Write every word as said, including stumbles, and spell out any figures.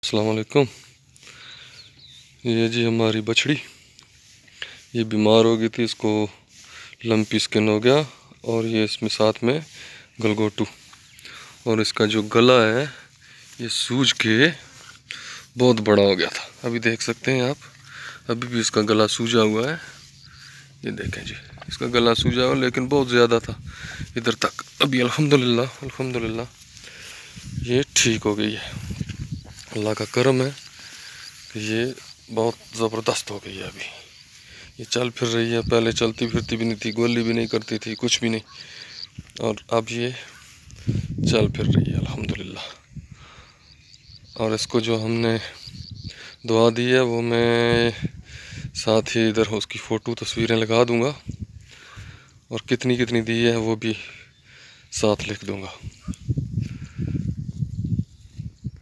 अस्सलाम वालेकुम। ये जी हमारी बछड़ी, ये बीमार हो गई थी, इसको लंपी स्किन हो गया और ये इसमें साथ में गलगोटू, और इसका जो गला है ये सूज के बहुत बड़ा हो गया था। अभी देख सकते हैं आप, अभी भी इसका गला सूजा हुआ है। ये देखें जी, इसका गला सूजा हुआ लेकिन बहुत ज़्यादा था इधर तक। अभी अल्हम्दुलिल्लाह अल्हम्दुलिल्लाह ये ठीक हो गई है। अल्लाह का करम है कि ये बहुत ज़बरदस्त हो गई है। अभी ये चल फिर रही है, पहले चलती फिरती भी नहीं थी, गोली भी नहीं करती थी, कुछ भी नहीं, और अब ये चल फिर रही है अल्हम्दुलिल्लाह। और इसको जो हमने दुआ दी है वो मैं साथ ही इधर उसकी फ़ोटो तस्वीरें लगा दूंगा, और कितनी कितनी दी है वो भी साथ लिख दूंगा।